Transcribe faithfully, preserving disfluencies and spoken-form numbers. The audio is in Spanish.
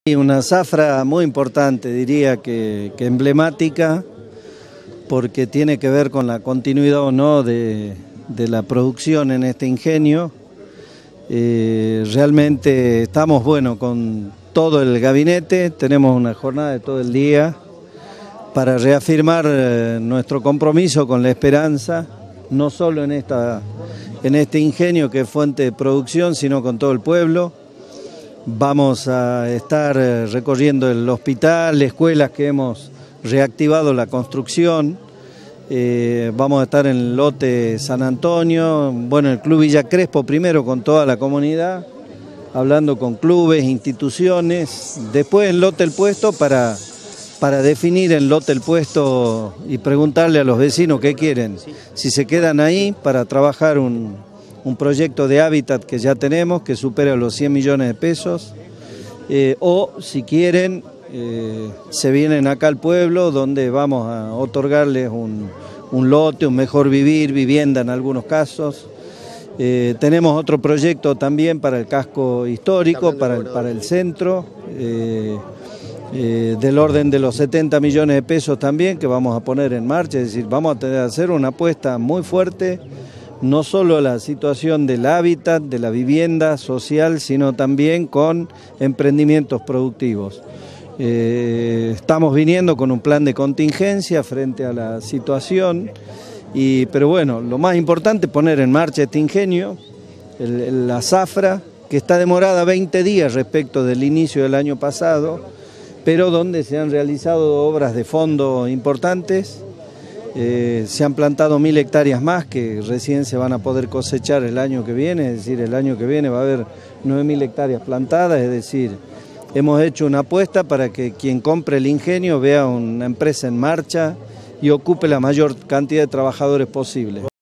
Y una zafra muy importante, diría que, que emblemática, porque tiene que ver con la continuidad o no de, de la producción en este ingenio. Eh, realmente estamos, bueno, con todo el gabinete, tenemos una jornada de todo el día para reafirmar eh, nuestro compromiso con la esperanza, no solo en, esta, en este ingenio que es fuente de producción, sino con todo el pueblo. Vamos a estar recorriendo el hospital, escuelas que hemos reactivado la construcción. Eh, vamos a estar en el lote San Antonio, bueno, el Club Villa Crespo primero con toda la comunidad, hablando con clubes, instituciones, después en lote El Puesto para, para definir en lote El Puesto y preguntarle a los vecinos qué quieren, si se quedan ahí para trabajar un... un proyecto de hábitat que ya tenemos, que supera los cien millones de pesos, eh, o si quieren, eh, se vienen acá al pueblo, donde vamos a otorgarles un, un lote, un mejor vivir, vivienda en algunos casos. Eh, tenemos otro proyecto también para el casco histórico, para el, para el centro, eh, eh, del orden de los setenta millones de pesos también, que vamos a poner en marcha, es decir, vamos a tener que hacer una apuesta muy fuerte, no solo la situación del hábitat, de la vivienda social, sino también con emprendimientos productivos. Eh, estamos viniendo con un plan de contingencia frente a la situación, y, pero bueno, lo más importante es poner en marcha este ingenio, el, el, la zafra, que está demorada veinte días respecto del inicio del año pasado, pero donde se han realizado obras de fondo importantes. Eh, se han plantado mil hectáreas más que recién se van a poder cosechar el año que viene, es decir, el año que viene va a haber nueve mil hectáreas plantadas, es decir, hemos hecho una apuesta para que quien compre el ingenio vea una empresa en marcha y ocupe la mayor cantidad de trabajadores posible.